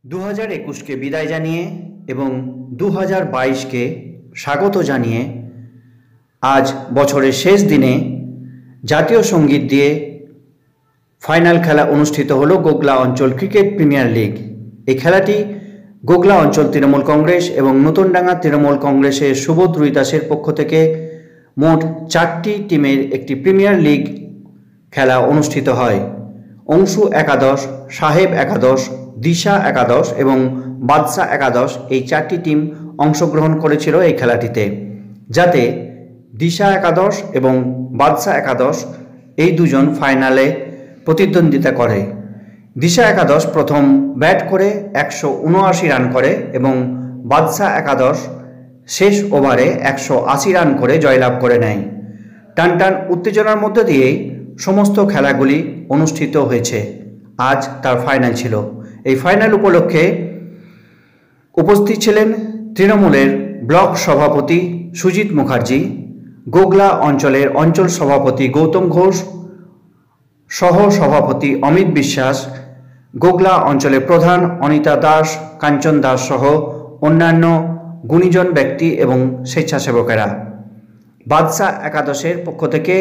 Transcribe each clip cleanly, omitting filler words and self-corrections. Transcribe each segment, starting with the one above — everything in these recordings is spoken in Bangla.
2021 के বিদায় জানিয়ে এবং 2022 কে স্বাগত জানিয়ে আজ বছরের শেষ দিনে জাতীয় সঙ্গীত দিয়ে ফাইনাল খেলা অনুষ্ঠিত হলো গোগলা অঞ্চল ক্রিকেট প্রিমিয়ার লিগ। এই খেলাটি গোগলা অঞ্চল তৃণমূল কংগ্রেস এবং নতুনডাঙ্গা তৃণমূল কংগ্রেসের সুবোধ রুইদাসের পক্ষ থেকে মোট 4টি টিমের একটি প্রিমিয়ার লিগ খেলা অনুষ্ঠিত হয়। অংশু একাদশ, সাহেব একাদশ, দিশা একাদশ এবং বাদশা একাদশ এই 4টি টিম অংশগ্রহণ করেছিল এই খেলাটিতে, যাতে দিশা একাদশ এবং বাদশা একাদশ এই দুজন ফাইনালে প্রতিদ্বন্দ্বিতা করে। দিশা একাদশ প্রথম ব্যাট করে 179 রান করে এবং বাদশা একাদশ শেষ ওভারে 180 রান করে জয়লাভ করে নেয়। টানটান উত্তেজনার মধ্য দিয়েই সমস্ত খেলাগুলি অনুষ্ঠিত হয়েছে। আজ তার ফাইনাল ছিল। এই ফাইনাল উপলক্ষে উপস্থিত ছিলেন তৃণমূলের ব্লক সভাপতি সুজিত মুখার্জি, গোগলা অঞ্চলের অঞ্চল সভাপতি গৌতম ঘোষ, সহ সভাপতি অমিত বিশ্বাস, গোগলা অঞ্চলের প্রধান অনিতা দাস, কাঞ্চন দাস সহ অন্যান্য গুণীজন ব্যক্তি এবং স্বেচ্ছাসেবকেরা। বাদশা একাদশের পক্ষ থেকে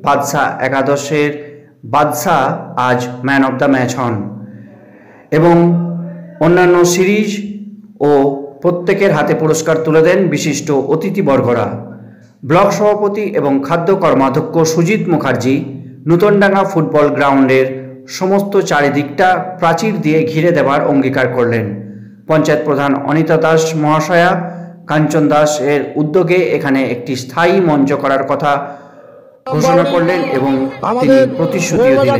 বাদশা আজ ম্যান অব দ্য ম্যাচ হন এবং অন্যান্য সিরিজ ও প্রত্যেকের হাতে পুরস্কার তুলে দেন বিশিষ্ট অতিথিবর্গরা। ব্লক সভাপতি এবং খাদ্য কর্মাধ্যক্ষ সুজিত মুখার্জি নতুনডাঙ্গা ফুটবল গ্রাউন্ডের সমস্ত চারিদিকটা প্রাচীর দিয়ে ঘিরে দেওয়ার অঙ্গীকার করলেন। পঞ্চায়েত প্রধান অনিতা দাস মহাশয়া কাঞ্চন দাস এর উদ্যোগে এখানে একটি স্থায়ী মঞ্চ করার কথা ঘোষণা করলেন এবং তিনি প্রতিশ্রুতিও দিলেন।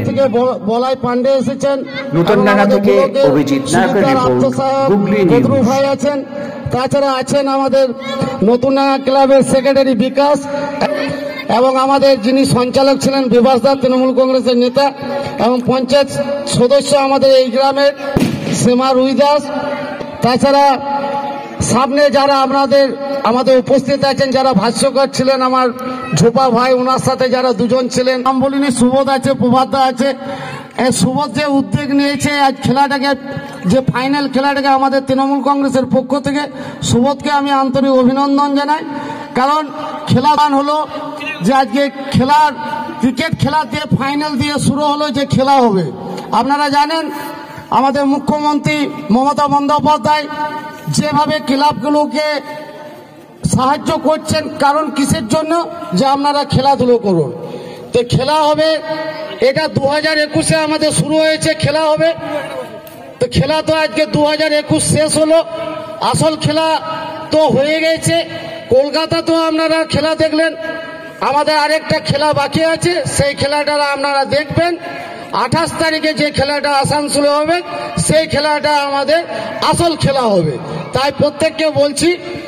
নতুনডাঙ্গা থেকে অভিজিৎ নায়কের রিপোর্ট, গুগলি নিউজ। তাছাড়া আছেন আমাদের নতুনডাঙ্গা ক্লাবের সেক্রেটারি বিকাশ এবং আমাদের যিনি সঞ্চালক ছিলেন বিভাস দা, তৃণমূল কংগ্রেসের নেতা, এবং পঞ্চায়েত সদস্য আমাদের এই গ্রামের শ্যামা রুইদাস। তাছাড়া সামনে যারা আমাদের উপস্থিত আছেন, যারা ভাষ্যকার ছিলেন আমার ঝোপা ভাই, ওনার সাথে যারা দুজন ছিলেন, নাম বলিনি, সুবোধ আছে, প্রভাতদা আছে। সুবোধ যে উদ্যোগ নিয়েছে আজ খেলাটাকে, যে ফাইনাল খেলাটাকে আমাদের তৃণমূল কংগ্রেসের পক্ষ থেকে সুবোধকে আমি আন্তরিক অভিনন্দন জানাই। কারণ খেলা হলো যে আজকে ক্রিকেট খেলা দিয়ে ফাইনাল দিয়ে শুরু হলো যে খেলা হবে। আপনারা জানেন আমাদের মুখ্যমন্ত্রী মমতা বন্দ্যোপাধ্যায় যেভাবে ক্লাবগুলোকে সাহায্য করছেন, কারণ কিসের জন্য, যে আপনারা খেলাধুলো করুন। তো খেলা হবে, এটা 2021-এ আমাদের শুরু হয়েছে, খেলা হবে। তো খেলা তো আজকে 2021 শেষ হলো, আসল খেলা তো হয়ে গেছে। কলকাতা তো আপনারা খেলা দেখলেন, আমাদের আরেকটা খেলা বাকি আছে, সেই খেলাটা আপনারা দেখবেন। 28 তারিখে যে খেলাটা আসানসোলে হবে, সেই খেলাটা আমাদের আসল খেলা হবে। তাই প্রত্যেককে বলছি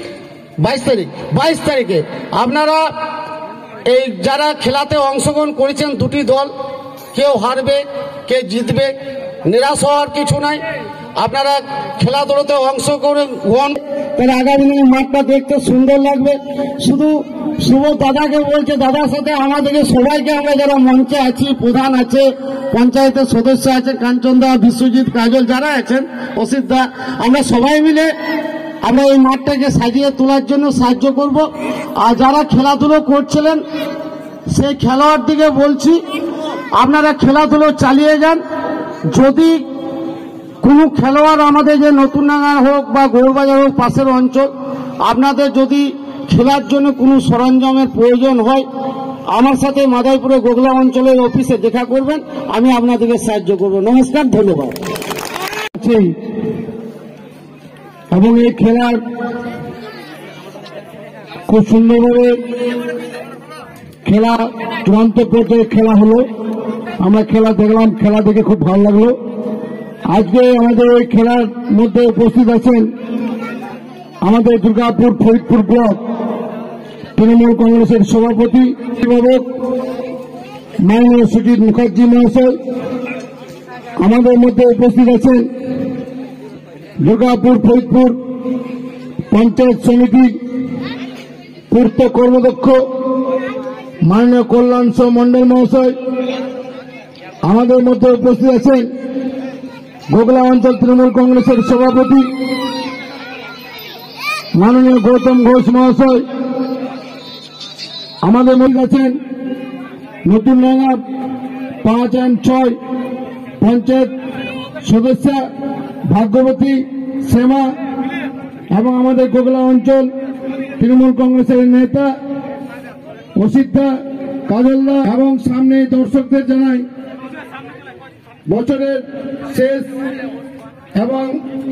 22 তারিখে আপনারা এই যারা খেলাতে অংশগ্রহণ করেছেন, দুটি দল, কেউ হারবে কে জিতবে, নিরাশ হওয়ার কিছু নাই। আপনারা খেলাধুলোতে অংশগ্রহণ, আগামী দিনে মাঠটা দেখতে সুন্দর লাগবে। শুধু সুবোধ দাদাকে বলছে, দাদার সাথে আমাদেরকে সবাইকে, আমরা যারা মঞ্চে আছি, প্রধান আছে, পঞ্চায়েতের সদস্য আছে, কাঞ্চন দা, বিশ্বজিৎ, কাজল যারা আছেন, অসিত দা, আমরা সবাই মিলে আমরা এই মাঠটাকে সাজিয়ে তোলার জন্য সাহায্য করব। আর যারা খেলাধুলো করছিলেন সেই খেলোয়াড়দিকে বলছি, আপনারা খেলাধুলো চালিয়ে যান। যদি কোনো খেলোয়াড় আমাদের যে নতুনডাঙ্গা হোক বা গৌরবাজার হোক, পাশের অঞ্চল, আপনাদের যদি খেলার জন্য কোনো সরঞ্জামের প্রয়োজন হয়, আমার সাথে মাদারীপুরে গোগলা অঞ্চলের অফিসে দেখা করবেন, আমি আপনাদেরকে সাহায্য করব। নমস্কার, ধন্যবাদ। এবং এই খেলার খুব সুন্দরভাবে খেলা চূড়ান্ত পর্যায়ে খেলা হলো। আমরা খেলা দেখলাম, খেলা দেখে খুব ভালো লাগলো। আজকে আমাদের এই খেলার মধ্যে উপস্থিত আছেন আমাদের দুর্গাপুর ফরিদপুর ব্লক তৃণমূল কংগ্রেসের সভাপতি অভিভাবক মাননীয় সুজিত মুখার্জি মহাশয়। আমাদের মধ্যে উপস্থিত আছেন দুর্গাপুর ফরিদপুর পঞ্চায়েত সমিতি পূর্ত কর্মদক্ষ মাননীয় কল্যাণ মন্ডল মহাশয়। আমাদের মধ্যে উপস্থিত আছেন গোগলা অঞ্চল তৃণমূল কংগ্রেসের সভাপতি মাননীয় গৌতম ঘোষ মহাশয়, আমাদের মধ্যে আছেন নতুন ডাঙ্গা 5 और 6 পঞ্চায়েত সদস্য ভাগ্যবতী শ্যামা এবং আমাদের গোগলা অঞ্চল তৃণমূল কংগ্রেসের নেতা অসিদ্ধা কাজলদা এবং সামনে দর্শকদের জানাই বছরের শেষ এবং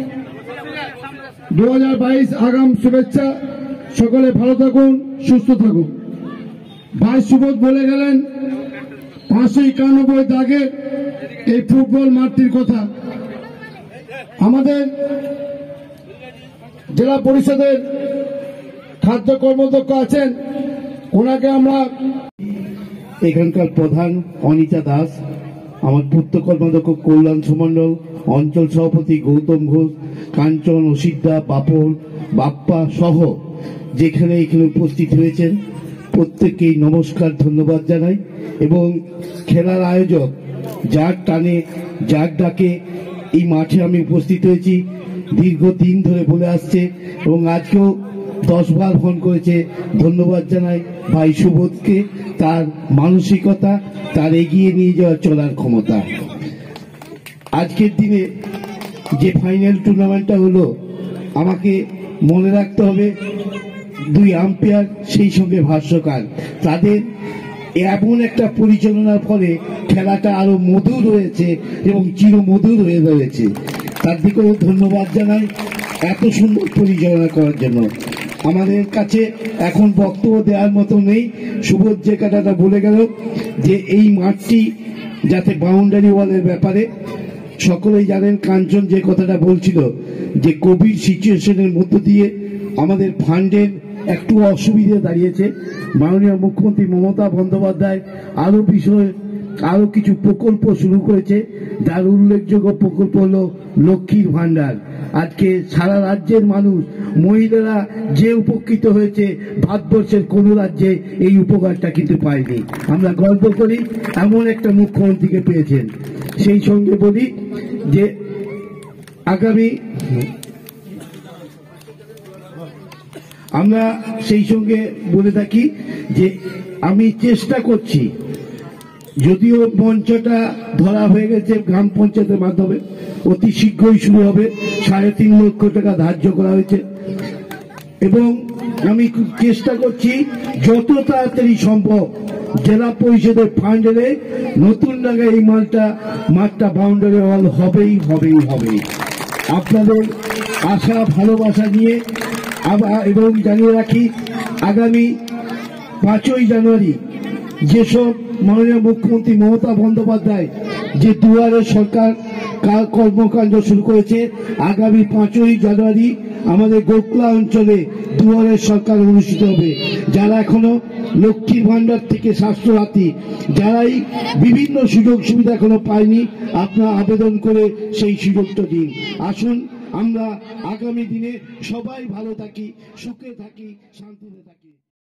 2022 আগাম শুভেচ্ছা। সকলে ভালো থাকুন, সুস্থ থাকুন। ভাই সুবোধ বলে গেলেন 591 দাগের এই ফুটবল মাঠটির কথা। আমাদের জেলা পরিষদের খাদ্য কর্মদক্ষ আছেন, ওনাকে আমরা এখানকার প্রধান অনিতা দাস, আমার পূর্ত কর্মাধ্যক্ষ কল্যাণ সুমন্ডল, অঞ্চল সভাপতি গৌতম ঘোষ, কাঞ্চন, অসিদ্ধা, পাপন, বাপ্পা সহ যেখানে এখানে উপস্থিত হয়েছেন প্রত্যেককেই নমস্কার, ধন্যবাদ জানাই। এবং খেলার আয়োজক যার টানে যার ডাকে এই মাঠে আমি উপস্থিত হয়েছি, দীর্ঘদিন ধরে বলে আসছে এবং আজকেও 10 বার ফোন করেছে। ধন্যবাদ জানাই ভাই সুবোধকে, তার মানসিকতা, তার এগিয়ে নিয়ে যাওয়ার চলার ক্ষমতা। আজকের দিনে যে ফাইনাল টুর্নামেন্টটা হলো, আমাকে মনে রাখতে হবে 2 আম্পায়ার সেই সঙ্গে ভাষ্যকার, তাদের এমন একটা পরিচালনার ফলে খেলাটা আরো মধুর হয়েছে এবং চিরমধুর হয়ে রয়েছে। তার দিকেও ধন্যবাদ জানাই এত সুন্দর পরিচালনা করার জন্য। আমাদের কাছে এখন বক্তব্য দেওয়ার মতো নেই। সুবোধ যে কথাটা বলে গেল যে এই মাঠটি যাতে বাউন্ডারি ওয়ালের ব্যাপারে সকলেই জানেন, কাঞ্চন যে কথাটা বলছিল যে কোভিড সিচুয়েশনের মধ্য দিয়ে আমাদের ফান্ডের একটু অসুবিধা দাঁড়িয়েছে। মাননীয় মুখ্যমন্ত্রী মমতা বন্দ্যোপাধ্যায় আরো কিছু প্রকল্প শুরু করেছে, যার উল্লেখযোগ্য প্রকল্প হল লক্ষ্মীর ভান্ডার। আজকে সারা রাজ্যের মানুষ, মহিলারা যে উপকৃত হয়েছে, ভারতবর্ষের কোন রাজ্যে এই উপকারটা কিন্তু পায়নি। আমরা গর্ব করি এমন একটা মুখ্যমন্ত্রীকে পেয়েছেন। সেই সঙ্গে বলি যে আগামী আমরা সেই সঙ্গে বলে থাকি যে আমি চেষ্টা করছি, যদিও মঞ্চটা ধরা হয়ে গেছে গ্রাম পঞ্চায়েতের মাধ্যমে, অতি শীঘ্রই শুরু হবে। 3.5 লক্ষ টাকা ধার্য করা হয়েছে এবং আমি চেষ্টা করছি যত তাড়াতাড়ি সম্ভব জেলা পরিষদের ফান্ডে নতুন জায়গায় এই মাঠটা বাউন্ডারি ওয়াল হবেই। আপনাদের আশা ভালোবাসা নিয়ে এবং জানিয়ে রাখি আগামী 5ই জানুয়ারি যেসব মাননীয় মুখ্যমন্ত্রী মমতা বন্দ্যোপাধ্যায় যে দুয়ারে সরকার কর্মকাণ্ড শুরু করেছে, আগামী 5ই জানুয়ারি আমাদের গোগলা অঞ্চলে দুয়ারে সরকার অনুষ্ঠিত হবে। যারা এখনো লক্ষ্মীর ভান্ডার থেকে স্বাস্থ্যসাথী, যারাই বিভিন্ন সুযোগ সুবিধা এখনো পায়নি, আপনারা আবেদন করে সেই সুযোগটা দিন। আসুন আমরা আগামী দিনে সবাই ভালো থাকি, সুখে থাকি, শান্তিতে থাকি।